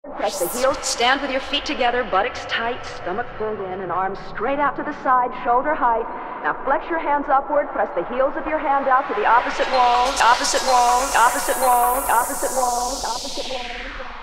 Press the heels, stand with your feet together, buttocks tight, stomach pulled in, and arms straight out to the side, shoulder height. Now flex your hands upward, press the heels of your hand out to the opposite wall, opposite wall, opposite wall, opposite wall, opposite wall.